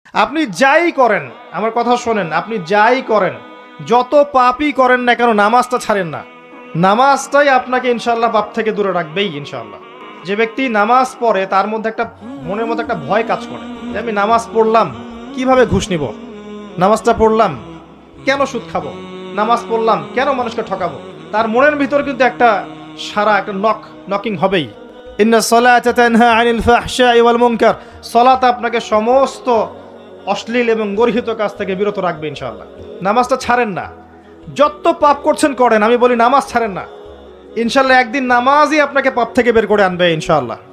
আপনি যাই করেন, আমার কথা শোনেন, আপনি যাই করেন, যত পাপই করেন না কেন, নামাজটা ছাড়েন না। নামাজটাই আপনাকে ইনশাআল্লাহ পাপ থেকে দূরে রাখবেই ইনশাআল্লাহ। যে ব্যক্তি নামাজ পড়ে তার মধ্যে একটা, মনের মধ্যে একটা ভয় কাজ করে যে আমি নামাজ পড়লাম, কিভাবে ঘুষ নিব, নামাজটা পড়লাম কেন সুদ খাবো, নামাজ পড়লাম কেন মানুষকে ঠকাবো। তার মনের ভিতর কিন্তু একটা সারা একটা নকিং হবেই। ইন্না সলাতা তানহা আনিল ফাহশাই ওয়াল মুনকার, সালাত আপনাকে সমস্ত অশ্লীল এবং গর্হিত কাজ থেকে বিরত রাখবে ইনশাআল্লাহ। নামাজটা ছাড়েন না, যত পাপ করছেন করেন, আমি বলি নামাজ ছাড়েন না। ইনশাআল্লাহ একদিন নামাজই আপনাকে পাপ থেকে বের করে আনবে ইনশাআল্লাহ।